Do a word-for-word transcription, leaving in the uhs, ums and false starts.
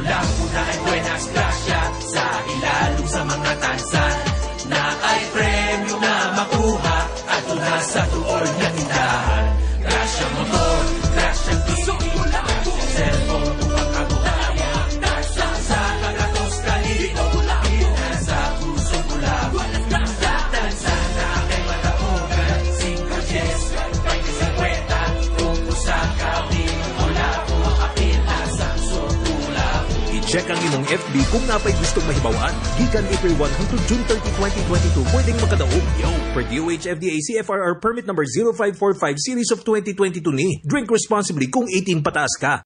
Lapu na ay buenas gracias sa ilalong sa mga tansan na ay premyo na makuha at na sa tuol na tindahan. Grasya motor, grasya T V, cellphone upang kabuhaya, nasa sa kagatos kalito, nasa pusong kulabo, tansa na kay mataugan, singko yes, pwede sa kwenta, kung sa kabin, wala po apil na sa sukula. I-check ang imong F B kung napay gustong mahibawaan. Gikan April first hangtod June thirtieth, twenty twenty-two, pwedeng makadaog. Yo, per D O H F D A C F R R permit number zero five four five series of twenty twenty-two ni. Drink responsibly kung eighteen pataas ka.